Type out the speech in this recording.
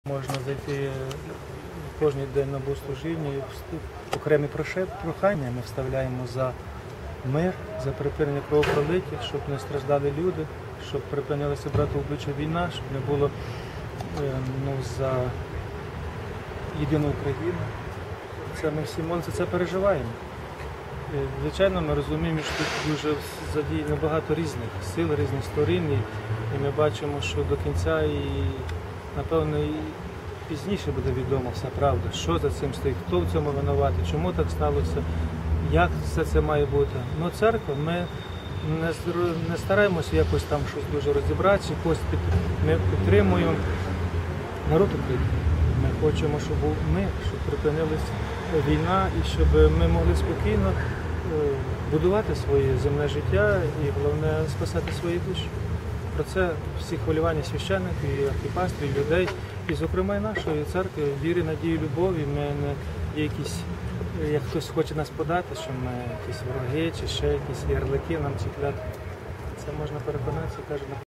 Можна зайти кожен день на богослужіння і окремі прохання ми вставляємо за мир, за припинення кровопролиття, щоб не страждали люди, щоб припинилася братоубивча війна, щоб не було за єдину Україну. Це ми всі молимося, це переживаємо. Звичайно, ми розуміємо, що тут дуже задіяно багато різних сил, різних сторін, і ми бачимо, що до кінця і, напевно, і пізніше буде відомо вся правда, що за цим стоїть, хто в цьому винуватий, чому так сталося, як все це має бути. Ну, церква, ми не стараємося якось там щось дуже розібратися, ми підтримуємо народ України. Ми хочемо, щоб був мир, щоб припинилася війна і щоб ми могли спокійно будувати своє земне життя і, головне, спасати свої душі. Про це всі хвилювання священників, і архіпастрів, і людей, і, зокрема, і нашої церкви, віри, надії, любові. Ми не є якісь, як хтось хоче нас подати, що ми якісь вороги чи ще якісь ярлики нам чіплять. Це можна переконатися, каже.